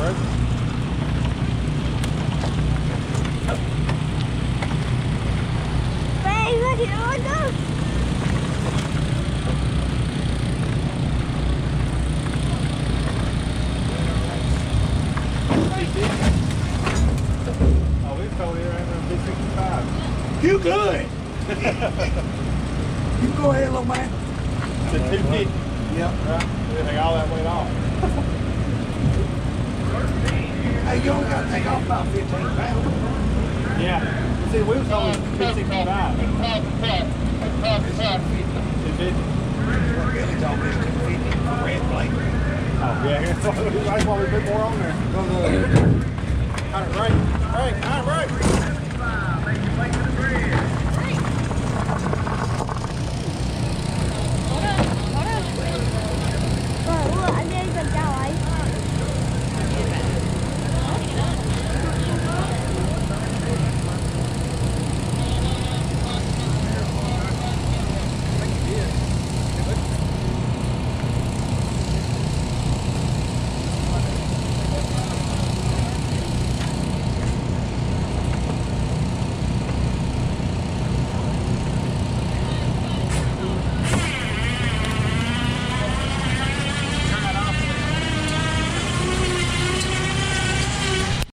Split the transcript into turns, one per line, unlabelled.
bro.
Hey, look at all those.
Oh, we've told you right around 265.
You good? You go ahead, little man.
To 250.
Yep.
Right? We take all that weight off.
Hey, you only got to take off about 15 pounds.
Yeah. See, we was told 265. 250.
What Billy told me is 250 for red plate.
Oh, yeah. That's why we put more on there. Right, right, right.
Ủa, anh đi gần chào